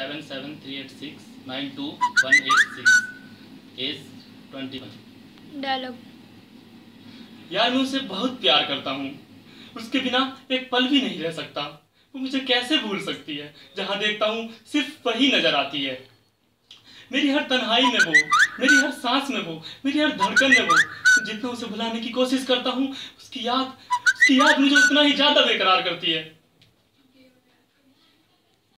7738692186, as 21। Dialogue. यार मैं उसे बहुत प्यार करता हूँ, उसके बिना एक पल भी नहीं रह सकता। वो मुझे कैसे भूल सकती है? जहाँ देखता हूँ सिर्फ वही नजर आती है। मेरी हर तन्हाई में वो, मेरी हर सांस में वो, मेरी हर धड़कन में वो। जितना उसे भुलाने की कोशिश करता हूँ, उसकी याद मुझे उतना ही ज्यादा बेकरार करती है।